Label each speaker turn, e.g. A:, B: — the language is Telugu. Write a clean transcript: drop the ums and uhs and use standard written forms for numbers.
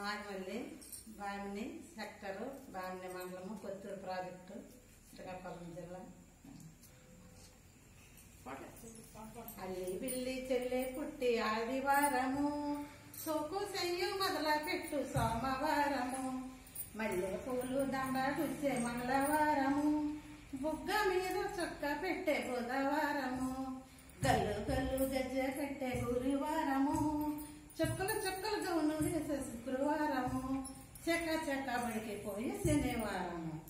A: నాగమల్లి బామిని సెక్టరు బామిని మండలము కొత్తూరు ప్రాజెక్టు శ్రీకాకుళం జిల్లా. అల్లి బిల్లి చెల్లె పుట్టి ఆదివారము సోకు సెయ్యు మొదల పెట్టు సోమవారము మల్లె పూలు దండ గుచ్చే మంగళవారము బుగ్గ మీద చొక్క పెట్టే బుధవారము గల్లు గల్లు గజ్జె పెట్టే గురువారము చుక్కలు చుక్కలు గౌను వేసే శుక్రవారము చెక్క చెక్క బడికి పోయి శనివారము.